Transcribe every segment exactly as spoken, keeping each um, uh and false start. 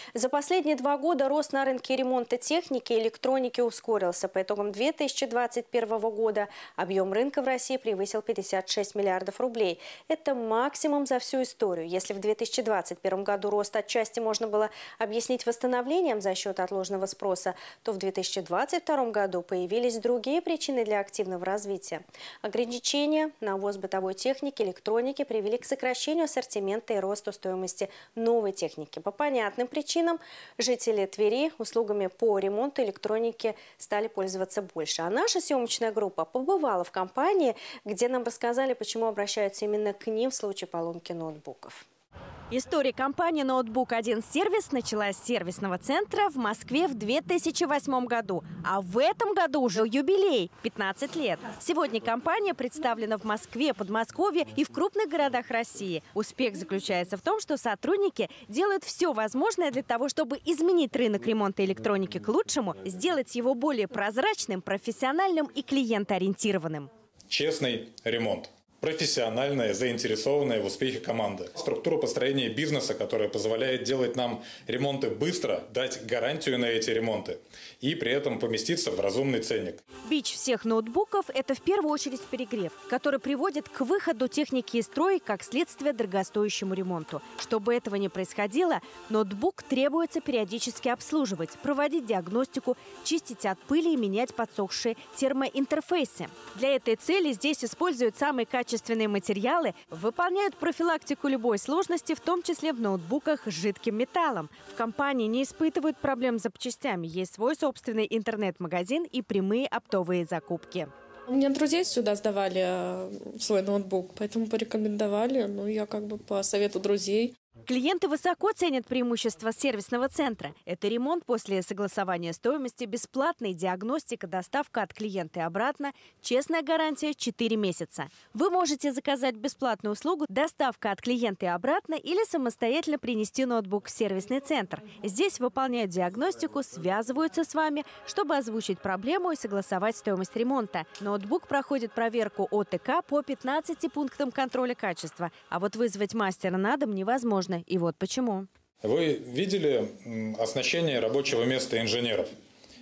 За последние два года рост на рынке ремонта техники и электроники ускорился. По итогам две тысячи двадцать первого года объем рынка в России превысил пятьдесят шесть миллиардов рублей. Это максимум за всю историю. Если в две тысячи двадцать первом году рост отчасти можно было объяснить восстановлением за счет отложенного спроса, то в две тысячи двадцать втором году появились другие причины для активного развития. Ограничения на ввоз бытовой техники, электроники привели к сокращению ассортимента и росту стоимости новой техники. По понятным причинам жители Твери услугами по ремонту электроники стали пользоваться больше. А наша съемочная группа побывала в компании, где нам рассказали, почему обращаются именно к ним в случае поломки ноутбуков. История компании «Ноутбук один сервис» началась с сервисного центра в Москве в две тысячи восьмом году. А в этом году уже юбилей – пятнадцать лет. Сегодня компания представлена в Москве, Подмосковье и в крупных городах России. Успех заключается в том, что сотрудники делают все возможное для того, чтобы изменить рынок ремонта электроники к лучшему, сделать его более прозрачным, профессиональным и клиентоориентированным. Честный ремонт. Профессиональная, заинтересованная в успехе команда. Структура построения бизнеса, которая позволяет делать нам ремонты быстро, дать гарантию на эти ремонты и при этом поместиться в разумный ценник. Бич всех ноутбуков – это в первую очередь перегрев, который приводит к выходу техники из строя, как следствие дорогостоящему ремонту. Чтобы этого не происходило, ноутбук требуется периодически обслуживать, проводить диагностику, чистить от пыли и менять подсохшие термоинтерфейсы. Для этой цели здесь используют самые качественные Качественные материалы, выполняют профилактику любой сложности, в том числе в ноутбуках с жидким металлом. В компании не испытывают проблем с запчастями. Есть свой собственный интернет-магазин и прямые оптовые закупки. У меня друзей сюда сдавали свой ноутбук, поэтому порекомендовали. Ну, я как бы по совету друзей. Клиенты высоко ценят преимущества сервисного центра. Это ремонт после согласования стоимости, бесплатная диагностика, доставка от клиента и обратно, честная гарантия четыре месяца. Вы можете заказать бесплатную услугу доставка от клиента и обратно или самостоятельно принести ноутбук в сервисный центр. Здесь выполняют диагностику, связываются с вами, чтобы озвучить проблему и согласовать стоимость ремонта. Ноутбук проходит проверку О Т К по пятнадцати пунктам контроля качества. А вот вызвать мастера на дом невозможно. И вот почему. Вы видели оснащение рабочего места инженеров?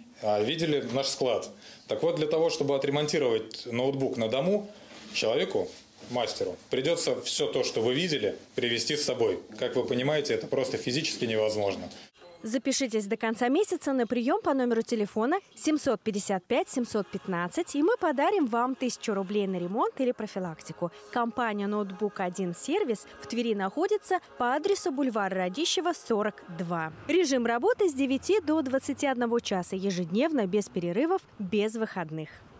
Видели наш склад? Так вот, для того, чтобы отремонтировать ноутбук на дому, человеку, мастеру, придется все то, что вы видели, привезти с собой. Как вы понимаете, это просто физически невозможно. Запишитесь до конца месяца на прием по номеру телефона семьсот пятьдесят пять семьсот пятнадцать, и мы подарим вам тысячу рублей на ремонт или профилактику. Компания «Ноутбук один сервис» в Твери находится по адресу бульвар Радищева, сорок два. Режим работы с девяти до двадцати одного часа ежедневно, без перерывов, без выходных.